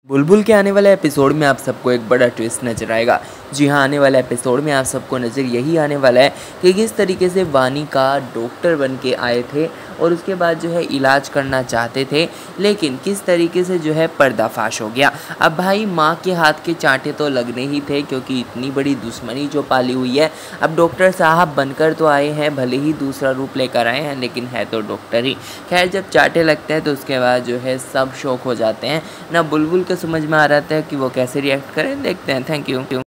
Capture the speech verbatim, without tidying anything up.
बुलबुल के आने वाले एपिसोड में आप सबको एक बड़ा ट्विस्ट नजर आएगा। जी हाँ, आने वाले एपिसोड में आप सबको नज़र यही आने वाला है कि किस तरीके से वानी का डॉक्टर बन के आए थे और उसके बाद जो है इलाज करना चाहते थे, लेकिन किस तरीके से जो है पर्दाफाश हो गया। अब भाई माँ के हाथ के चांटे तो लगने ही थे, क्योंकि इतनी बड़ी दुश्मनी जो पाली हुई है। अब डॉक्टर साहब बनकर तो आए हैं, भले ही दूसरा रूप लेकर आए हैं, लेकिन है तो डॉक्टर ही। खैर, जब चांटे लगते हैं तो उसके बाद जो है सब शौक हो जाते हैं। ना बुलबुल को समझ में आ रहा था कि वो कैसे रिएक्ट करें। देखते हैं। Thank you.